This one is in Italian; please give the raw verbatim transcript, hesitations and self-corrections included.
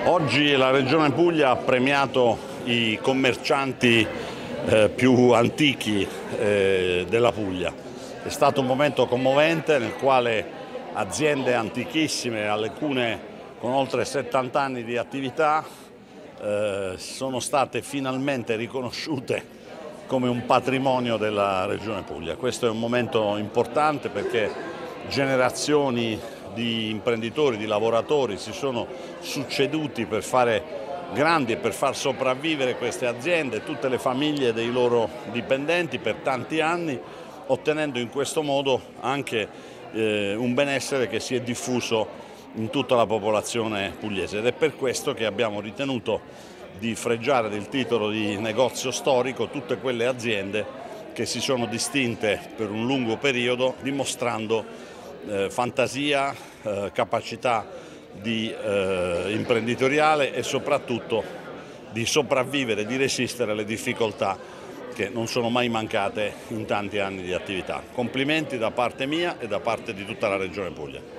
Oggi la Regione Puglia ha premiato i commercianti eh, più antichi eh, della Puglia. È stato un momento commovente nel quale aziende antichissime, alcune con oltre settanta anni di attività, eh, sono state finalmente riconosciute come un patrimonio della Regione Puglia. Questo è un momento importante perché generazioni di imprenditori, di lavoratori si sono succeduti per fare grandi e per far sopravvivere queste aziende, tutte le famiglie dei loro dipendenti per tanti anni, ottenendo in questo modo anche eh, un benessere che si è diffuso in tutta la popolazione pugliese, ed è per questo che abbiamo ritenuto di fregiare del titolo di negozio storico tutte quelle aziende che si sono distinte per un lungo periodo, dimostrando Eh, fantasia, eh, capacità di, eh, imprenditoriale e soprattutto di sopravvivere, di resistere alle difficoltà che non sono mai mancate in tanti anni di attività. Complimenti da parte mia e da parte di tutta la Regione Puglia.